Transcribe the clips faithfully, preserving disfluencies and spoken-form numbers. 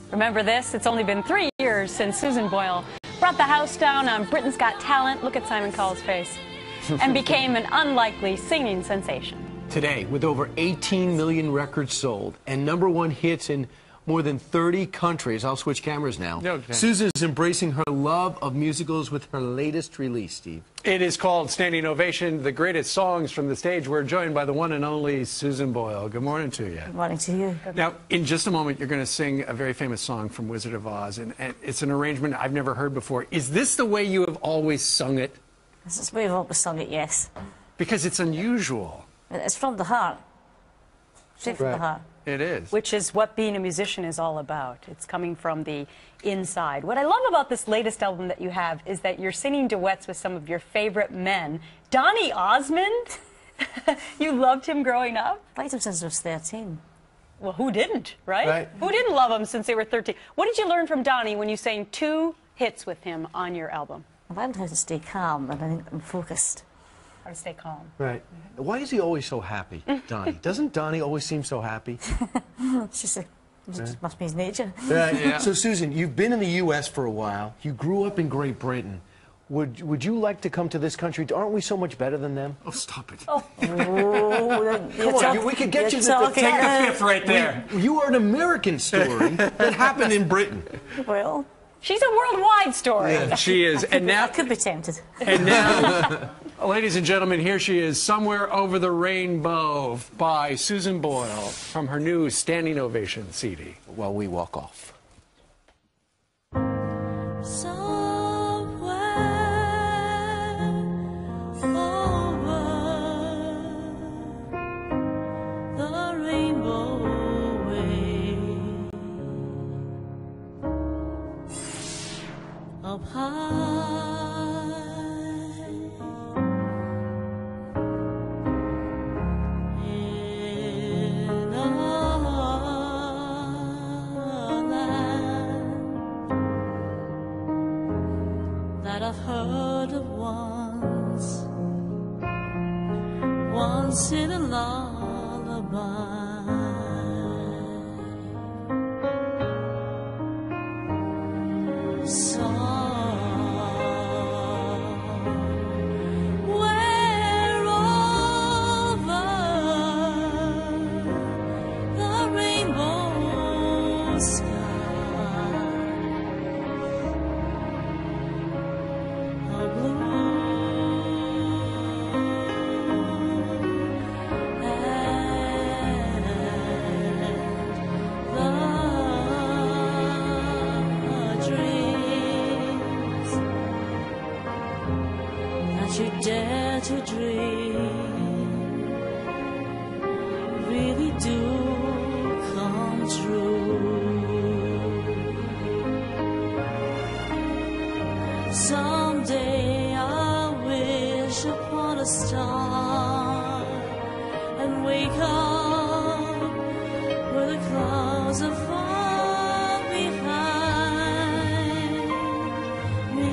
Remember this? It's only been three years since Susan Boyle brought the house down on Britain's Got Talent, look at Simon Cowell's face, and became an unlikely singing sensation. Today, with over eighteen million records sold and number one hits in more than thirty countries, I'll switch cameras now. Okay. Susan's embracing her love of musicals with her latest release, Steve. It is called Standing Ovation, the greatest songs from the stage. We're joined by the one and only Susan Boyle. Good morning to you. Good morning to you. Now, in just a moment, you're going to sing a very famous song from Wizard of Oz, and, and it's an arrangement I've never heard before. Is this the way you have always sung it? This is the way I've always sung it, yes. Because it's unusual. It's from the heart. Straight from Right. the heart. It is. Which is what being a musician is all about. It's coming from the inside. What I love about this latest album that you have is that you're singing duets with some of your favorite men. Donny Osmond? You loved him growing up? I liked him since I was thirteen. Well, who didn't, right? Right. Who didn't love him since they were thirteen? What did you learn from Donny when you sang two hits with him on your album? I've learned how to stay calm and I think I'm focused. How to stay calm. Right. Why is he always so happy, Donny? Doesn't Donny always seem so happy? It's just a, it just must be his nature. Right. Yeah. So, Susan, you've been in the U S for a while. You grew up in Great Britain. Would, would you like to come to this country? Aren't we so much better than them? Oh, stop it. Oh, then you're Come on, talk- you- we could get you're you to the talking, Take a uh, fifth right there. You are an American story that happened in Britain. Well, She's a worldwide story. She is. And I now, could be tempted. and now, ladies and gentlemen, here she is, Somewhere Over the Rainbow by Susan Boyle from her new Standing Ovation C D. While we walk off. Somewhere over the rainbow way, up high, in a land that I've heard of once, once in a lullaby. Somewhere over the rainbow sky, a blue and the dreams that you dare to dream really do come true. Someday I'll wish upon a star and wake up where the clouds are far behind me,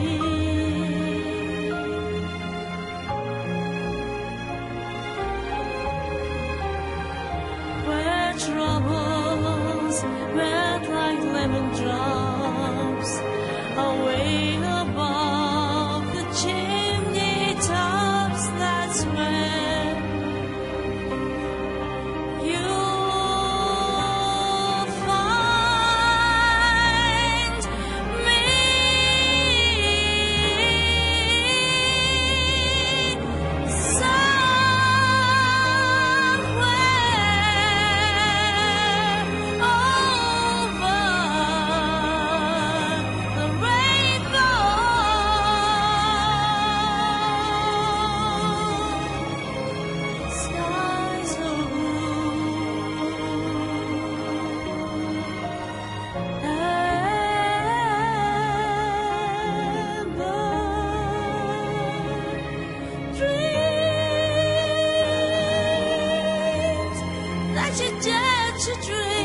where troubles melt like lemon drops away above the chimney tops. That's where you'll find me. Somewhere over the rainbow, skies are blue and the dreams that you dare to dream